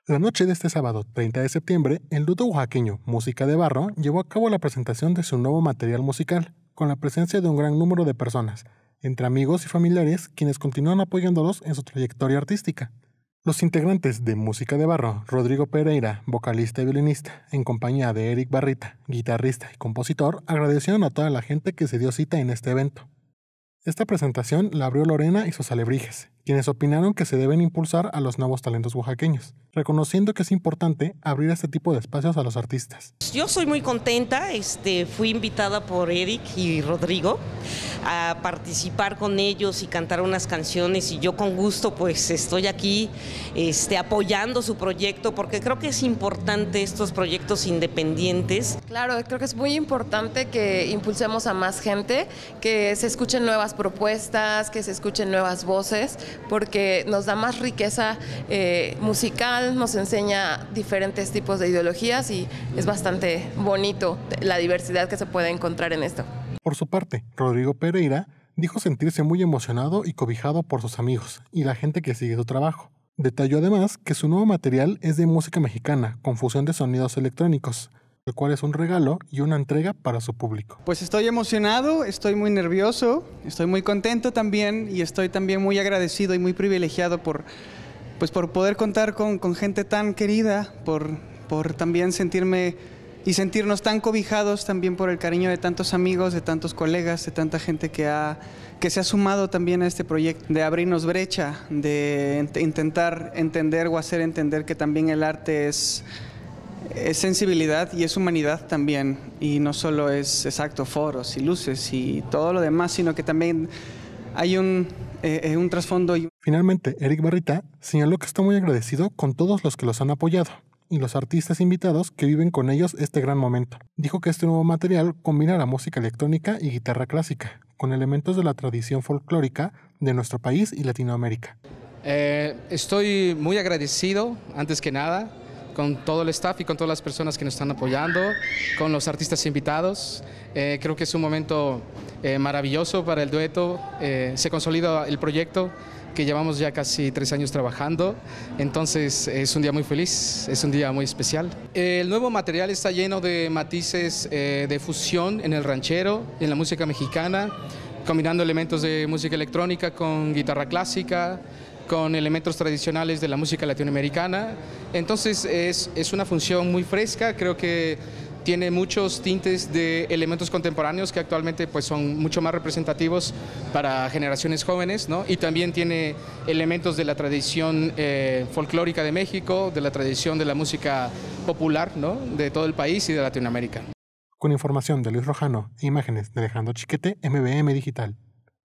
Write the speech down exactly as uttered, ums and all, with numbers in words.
La noche de este sábado, treinta de septiembre, el dueto oaxaqueño Música de Barro llevó a cabo la presentación de su nuevo material musical, con la presencia de un gran número de personas, entre amigos y familiares, quienes continúan apoyándolos en su trayectoria artística. Los integrantes de Música de Barro, Rodrigo Pereira, vocalista y violinista, en compañía de Eric Barrita, guitarrista y compositor, agradecieron a toda la gente que se dio cita en este evento. Esta presentación la abrió Lorena y sus alebrijes, quienes opinaron que se deben impulsar a los nuevos talentos oaxaqueños, reconociendo que es importante abrir este tipo de espacios a los artistas. Yo soy muy contenta, este, fui invitada por Eric y Rodrigo a participar con ellos y cantar unas canciones, y yo con gusto pues estoy aquí este, apoyando su proyecto, porque creo que es importante estos proyectos independientes. Claro, creo que es muy importante que impulsemos a más gente, que se escuchen nuevas propuestas, que se escuchen nuevas voces, porque nos da más riqueza eh, musical, nos enseña diferentes tipos de ideologías y es bastante bonito la diversidad que se puede encontrar en esto. Por su parte, Rodrigo Pereira dijo sentirse muy emocionado y cobijado por sus amigos y la gente que sigue su trabajo. Detalló además que su nuevo material es de música mexicana, con fusión de sonidos electrónicos, el cual es un regalo y una entrega para su público. Pues estoy emocionado, estoy muy nervioso, estoy muy contento también, y estoy también muy agradecido y muy privilegiado por, pues por poder contar con, con gente tan querida, por, por también sentirme y sentirnos tan cobijados también por el cariño de tantos amigos, de tantos colegas, de tanta gente que, ha, que se ha sumado también a este proyecto, de abrirnos brecha, de intentar entender o hacer entender que también el arte es... es sensibilidad y es humanidad también, y no solo es exacto foros y luces y todo lo demás, sino que también hay un, eh, un trasfondo. Finalmente, Eric Barrita señaló que está muy agradecido con todos los que los han apoyado y los artistas invitados que viven con ellos este gran momento. Dijo que este nuevo material combina la música electrónica y guitarra clásica, con elementos de la tradición folclórica de nuestro país y Latinoamérica. Eh, estoy muy agradecido, antes que nada, con todo el staff y con todas las personas que nos están apoyando, con los artistas invitados. Eh, creo que es un momento eh, maravilloso para el dueto. Eh, se consolida el proyecto que llevamos ya casi tres años trabajando, entonces es un día muy feliz, es un día muy especial. El nuevo material está lleno de matices eh, de fusión en el ranchero, en la música mexicana, combinando elementos de música electrónica con guitarra clásica, con elementos tradicionales de la música latinoamericana. Entonces es, es una función muy fresca, creo que tiene muchos tintes de elementos contemporáneos que actualmente pues, son mucho más representativos para generaciones jóvenes, ¿no? Y también tiene elementos de la tradición eh, folclórica de México, de la tradición de la música popular, ¿no? De todo el país y de Latinoamérica. Con información de Luis Rojano e imágenes de Alejandro Chiquete, M B M Digital.